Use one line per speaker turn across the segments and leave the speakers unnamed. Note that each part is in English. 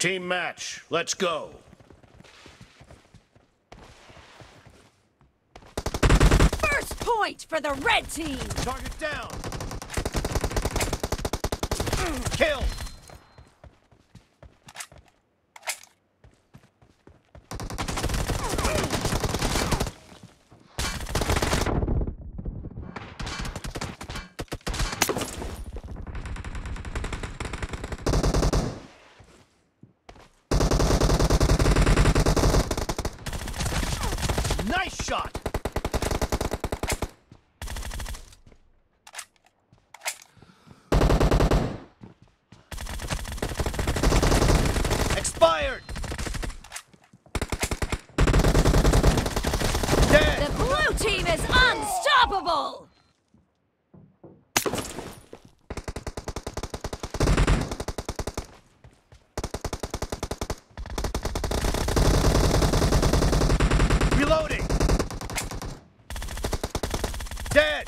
Team match, let's go.
First point for the red team.
Target down. Kill. Nice shot. Expired. Dead.
The blue team is unstoppable.
Reloading. Dead.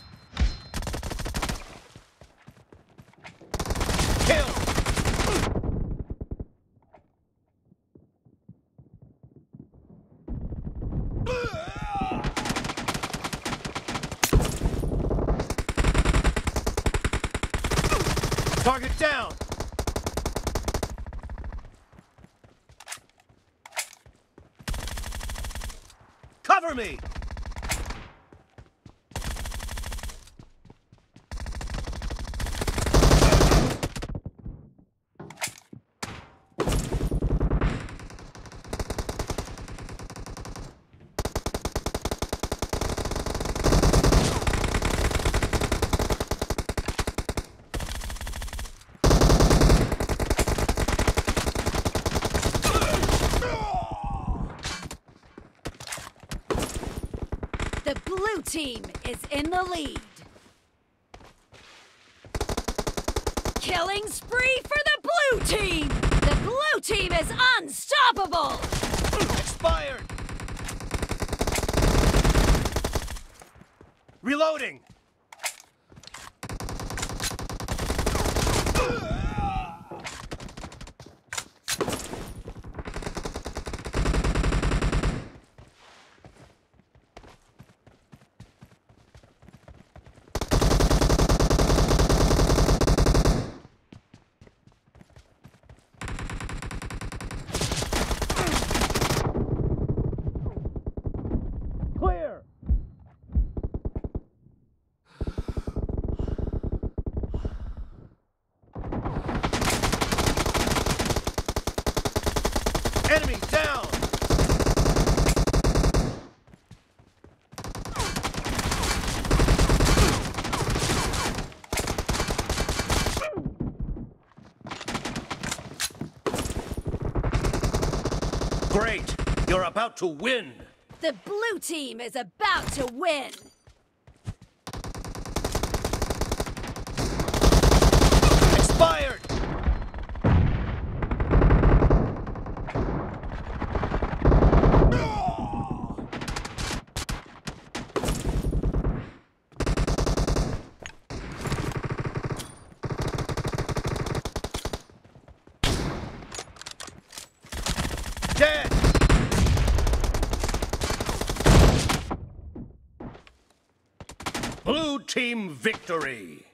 Kill. Target down. Cover me.
The blue team is in the lead. Killing spree for the blue team! The blue team is unstoppable!
Expired. Reloading. Clear. Enemy down. Great. You're about to win.
The blue team is about to win!
Expired. Dead. Blue team victory.